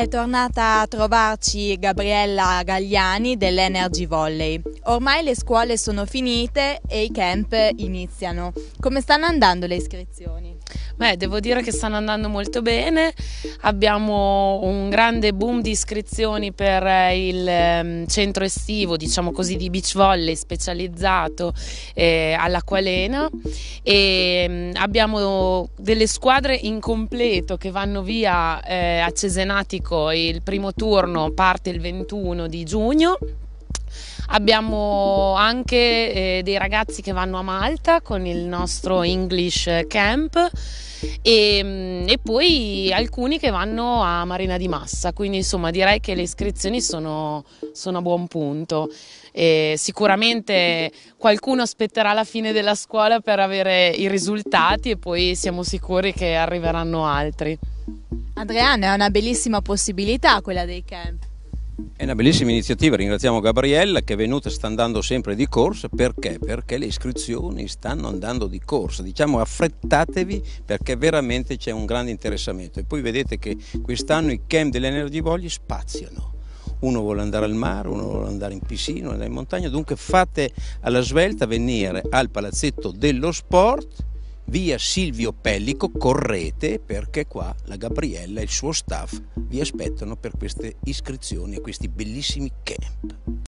È tornata a trovarci Gabriella Gagliani dell'Energy Volley. Ormai le scuole sono finite e i camp iniziano. Come stanno andando le iscrizioni? Devo dire che stanno andando molto bene, abbiamo un grande boom di iscrizioni per il centro estivo, diciamo così, di beach volley specializzato all'Acqualena e abbiamo delle squadre in completo che vanno via a Cesenatico. Il primo turno parte il 21 di giugno. Abbiamo anche dei ragazzi che vanno a Malta con il nostro English Camp e poi alcuni che vanno a Marina di Massa, quindi insomma direi che le iscrizioni sono a buon punto. Sicuramente qualcuno aspetterà la fine della scuola per avere i risultati e poi siamo sicuri che arriveranno altri. Adriano, è una bellissima possibilità quella dei camp. È una bellissima iniziativa, ringraziamo Gabriella che è venuta e sta andando sempre di corsa. Perché? Perché le iscrizioni stanno andando di corsa, diciamo affrettatevi perché veramente c'è un grande interessamento e poi vedete che quest'anno i camp dell'Energy Volley spaziano. Uno vuole andare al mare, uno vuole andare in piscina, uno andare in montagna, dunque fate alla svelta venire al Palazzetto dello Sport, via Silvio Pellico, correte perché qua la Gabriella e il suo staff vi aspettano per queste iscrizioni a questi bellissimi camp.